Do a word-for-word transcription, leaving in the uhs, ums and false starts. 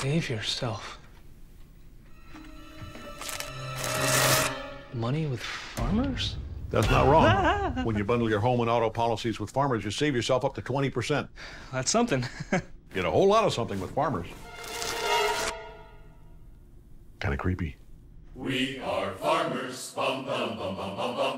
Save yourself. Money with farmers? That's not wrong. When you bundle your home and auto policies with Farmers, you save yourself up to twenty percent. That's something. Get a whole lot of something with Farmers. Kind of creepy. We are farmers. Bum, bum, bum, bum, bum, bum.